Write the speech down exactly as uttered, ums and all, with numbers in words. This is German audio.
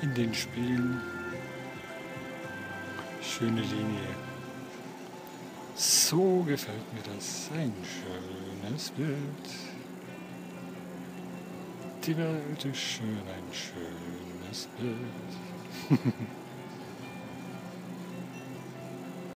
in den Spielen. Schöne Linie. So gefällt mir das. Ein schönes Bild. Die Welt ist schön, ein schönes Bild.